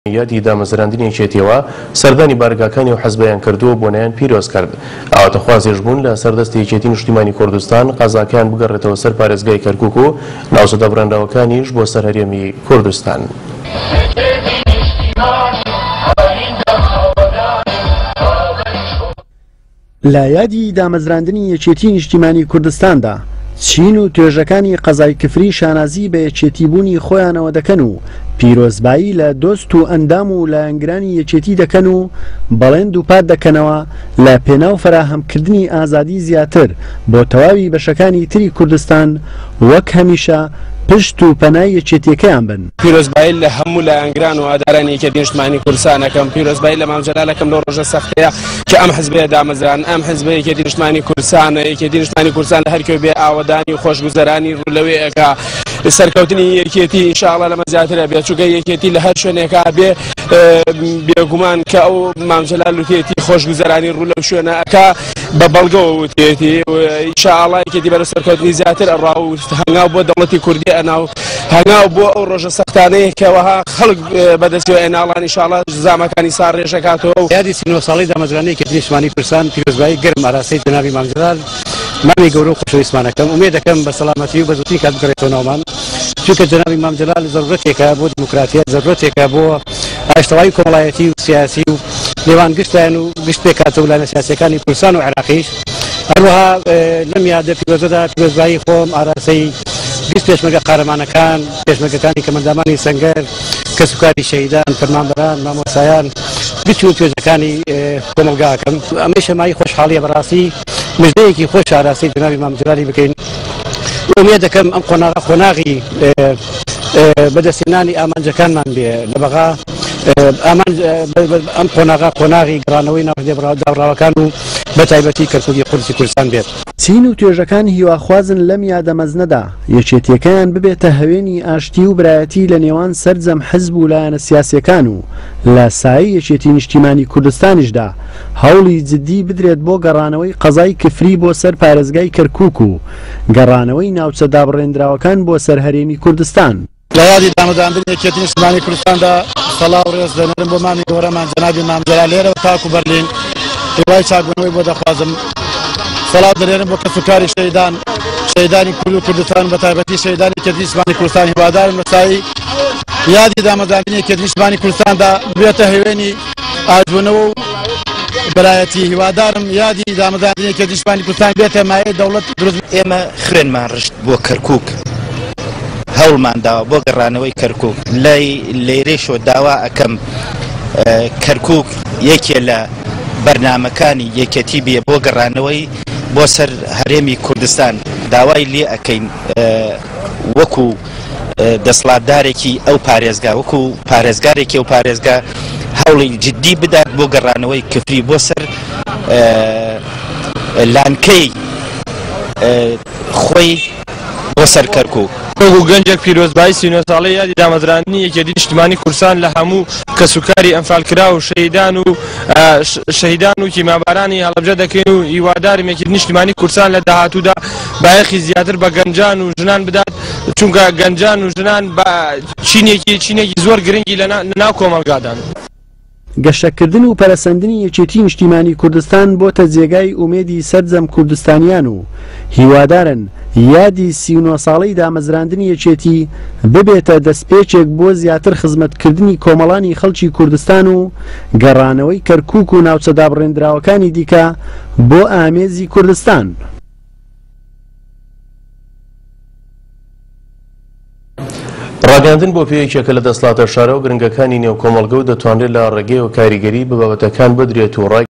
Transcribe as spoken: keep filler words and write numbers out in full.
یادی دامەزراندنی یەکێتیەوە سەردانی بارگاکانی و حەزبەیان کردووە بۆ نایان پیرۆز کرد. ئاواتەخوازیش بوون لە سەردەستی یەکێتی نیشتیمانی کوردستان قازاکیان بگەڕێتەوە سەر پارێزگای کەرکووک و ناوچە بڕێندراوەکانیش بۆ سەر هەرێمی کوردستان. لە یادی دامەزراندنی یەکێتی نیشتیمانی کوردستاندا چین و توێژەکانی قەزای کفری شانازی بە یەکێتیبوونی خۆیانەوە دەکەن و پیرۆزبایی لە دۆست و ئەندام و لایەنگرانی یەکێتی دەکەن و بەڵێند و پات دەکەنەوە لە پێناو فراهەمکردنی ئازادی زیاتر بۆ تەواوی بەشەکانی تری کوردستان وەک هەمیشە پشت و پەنای یەکێتیەکەیان بن. پیرۆزبایی لە هەموو لایەنگران و ئادارانی یەکێتی نیشتیمانی کوردستانەکەم، پیرۆزبایی لە مام جەلالەکەم لەو ڕۆژە سەختەیە کە ئەم حزبەیە دامەزران، ئەم حزبە یەکێتی نیشتیمانی کوردستانە، یەکێتی نیشتیمانی کوردستان لە هەرکوێ بێ ئاوەدانی و خۆشگوزەرانی ڕوولەوەیەکە سەرکەوتنی یەکێتی ئینشاءڵڵا لەمە زیاترە بێت، چونکە یەکێتی لە هەر شوێنێکا بێ بێگومان کە ئەو مام جەلال وتێتی خۆشگوزەرانی ڕوو لەو شوێنە ئەکا بە بەڵگەوە وتێتی ئینشاءڵڵا یەکێتی بەرە سەرکەوتنی زیاتر ئەڕا و هەنگاو بۆ دەوڵەتی کوردی ئەناو هەنگاو بۆ ئەو ڕۆژە سەختانەیە کەوەها خەڵک بەدەستیەوە ئێناڵان ئینشاءڵڵا زامەکانی سار ڕێژەکاتەوە. یادی سینۆ ساڵی دامەزرانی یەکێتی نیشتیمانی کوردستان پیرۆزبایی گەرم ئاراسەی جەنابی مام جەلال مامی گەورە و خۆشەویستمانەکەم ئومێد دەکەم بە سەلامەتی و بەزووترین کات بگەڕێتەوە ناومان، چونکە جەنابی مام جەلال ضرورەتێکە بۆ دیموکراتیە، ضرورەتێکە بۆ ئاشتەوایی کۆمەڵایەتی و سیاسی و نێوان گشتیان و گشت پێکاتەوە لایەنە سیاسیەکانی کوردستان و عێراقیش. هەروەها لەم یادە پیرۆزەدا پیرۆزبایی خۆم ئاراسەی بیست پێشمەرگە قارەمانەکان، پێشمەرگەکانی کەمەندامانی سەنگەر، کەسوکاری شەهیدان، فەرمانبەران، مامۆستایان، بیست و توێژەکانی کۆمەلگاکەم. ئەمەی شەمایی خۆشحاڵیە بەڕاستی مژدەیەکی خۆش ئاراسەی جەنابی مام جەلالی بکەین. ئومێد دەکەم ئەم قۆناغە قۆناغی بەدەستهێنانی ئامانجەکانمان بێ لە بەغا، ئەم قۆناغا قۆناغی گەڕانەوەی ناوداوراوەکان و بە تایبەتی کەرکووکی قورسی کوردستان بێت. چین و توێژەکان هیواخوازن لەم یادەمەزنەدا یەکێتیەکەیان ببێتە هەوێنی ئاشتی و برایەتی لە نێوان سەرجەم حزب و لایەنە سیاسیەکان و لە سایەی یەکێتی نیشتیمانی کوردستانیشدا هەوڵی جددی بدرێت بۆ گەڕانەوەی قەزای کفری بۆ سەر پارێزگای کەرکووک و گەڕانەوەی ناوچە دابڕێنراوەکان بۆ سەر هەرێمی کوردستان. لە یادی دامەزراندنی یەکێتی نیشتیمانی کوردستاندا سەڵاو و ڕێز دەنێرم بۆ مامی گەورەمان جەنابی مام جەلال لێرە تاکو بەرلین هیوای چاکبوونەوەی بۆ دەخوازم. سەڵاو دەنێرم بۆ کەسوکاری شەهیدان، شەهیدانی کورد و کوردستان بە تایبەتی شەهیدانی یەکێتی نیشتیمانی کوردستان. هیوادارم لەسایی یادی دامەزراندنی یەکێتی نیشتیمانی کوردستاندا بێتە هەوێنی ئاژبوونەوە و برایەتی. هیوادارم یادی دامەزراندنی یەکێتی نیشتیمانی کوردستان بێتە مایەی دەوڵەت دروست. ئێمە خوێنمان ڕشت بۆ کەرکووک، هەوڵمان داوە بۆ گەڕانەوەی کەرکووک. لای لێرەشۆ داوا ئەەکەم کەرکووک یەکێ لە بەرنامەکانی یەکێتی بێ بۆ گەڕانەوەی بۆ سەر هەرێمی کوردستان. داوای لێ ئەەکەین وەکو دەسڵاتدارێکی ئەو پارێزگا، وەکو پارێزگارێکی ئەو پارێزگا هەوڵی جددی بدات بۆ گەڕانەوەی کفری بۆ سەر لانکەی خۆی بۆ سەر کەرکووک. وەکو گەنجێک پیرۆزبایی سینۆ ساڵەی یادی دامەزراندنی یەکێتی نیشتیمانی کوردستان لە هەموو کەسوکاری ئەنفالکرا و شەهیدان و شەهیدان و کیمابارانی هەڵەبجە دەکەین و هیوادارم یەکێتی نیشتیمانی کوردستان لە داهاتوودا بایەخی زیاتر بە گەنجان و ژنان بدات، چونکە گەنجان و ژنان بە چینێکی چینێکی زۆر گرنگی لە ناو کۆمەلگادان. گەشتەکردن و پەرەسەندنی یەکێتی نیشتیمانی کوردستان بۆتە جێگای ئومێدی سەرجەم کوردستانیان و هیوادارن یادی سی و نۆ ساڵەی دامەزراندنی یەکێتی ببێتە دەستپێچێک بۆ زیاتر خزمەتکردنی کۆمەڵانی خەڵکی کوردستان و گەڕانەوەی کەرکووک و ناوچە دابڕێنراوەکانی دیکە بۆ ئامێزی کوردستان. ڕاگەاندن بۆ پێیەکێکە لە دەسەڵاتە شارە و گرنگەکانی نێو کۆمەڵگە و دەتوانرێت لە ڕێگەی و کاریگەری بە بابەتەکان بدرێت و ڕای